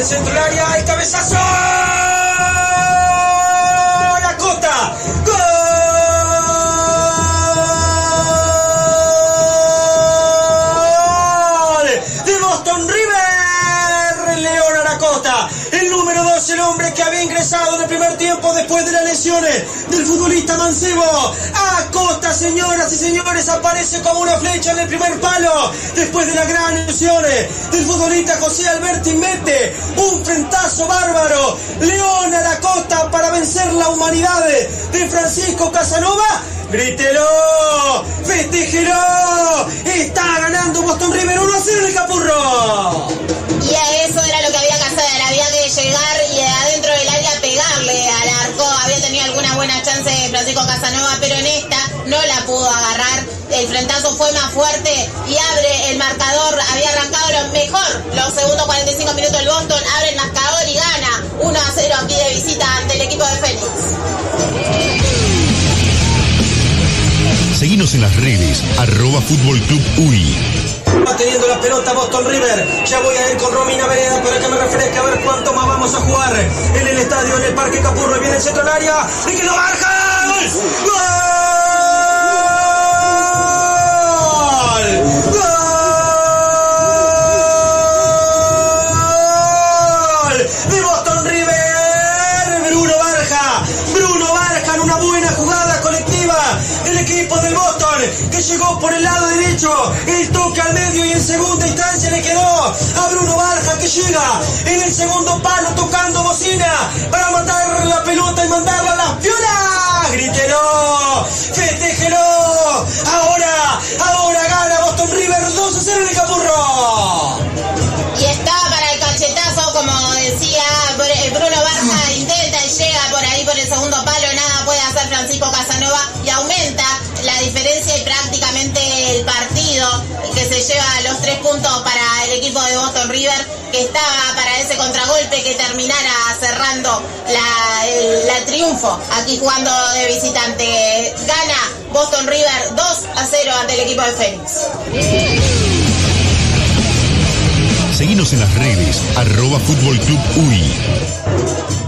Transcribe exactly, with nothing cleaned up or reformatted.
el centro del área, el cabezazo. La Costa. ¡Gol! De Boston River. León Aracosta, el número dos, el hombre que había ingresado en el primer tiempo después de las lesiones del futbolista mancebo. Acosta, señoras y señores, aparece como una flecha en el primer palo después de las grandes lesiones del futbolista José Alberti. Mete un frentazo bárbaro. León Aracosta para vencer la humanidad de Francisco Casanova. ¡Grítelo! ¡Festéjelo! ¡Está ganando Boston River uno a cero en el Capurro! Y a eso era lo que había que hacer, había que llegar y adentro del área pegarle al arco. Había tenido alguna buena chance de Francisco Casanova, pero en esta no la pudo agarrar. El frentazo fue más fuerte y abre el marcador. Había arrancado lo mejor los segundos cuarenta y cinco minutos el Boston, abre el marcador y gana uno a cero aquí de visita ante el equipo de Fénix. Seguinos en las redes, arroba Fútbol Club U I. Va teniendo la pelota Boston River. Ya voy a ir con Romina Vereda para que me refresque a ver cuánto más vamos a jugar en el estadio, en el Parque Capurro. Viene el centro del área y que lo marca. ¡Gol! ¡Gol! ¡Gol! De Boston River. Bruno Barja. Bruno Barja en una buena jugada colectiva. El equipo del Boston que llegó por el lado derecho. El toque al medio y en segunda instancia le quedó a Bruno Barja, que llega en el segundo palo tocando bocina para matar la pelota y mandarla a las piolas. ¡Grítelo! ¡Festéjelo! Ahora, ahora gana Boston River dos a cero en el Capurro. Y está para el cachetazo, como decía Bruno Barja, intenta y llega por ahí por el segundo palo, nada puede hacer Francisco Casanova y aumenta la diferencia y prácticamente el partido que se lleva los tres puntos para el equipo de Boston River, que estaba para ese contragolpe que terminara cerrando la, el, la triunfo aquí jugando de visitante. Gana Boston River dos a cero ante el equipo de Fénix. Seguinos en las redes, arroba Fútbol Club U I.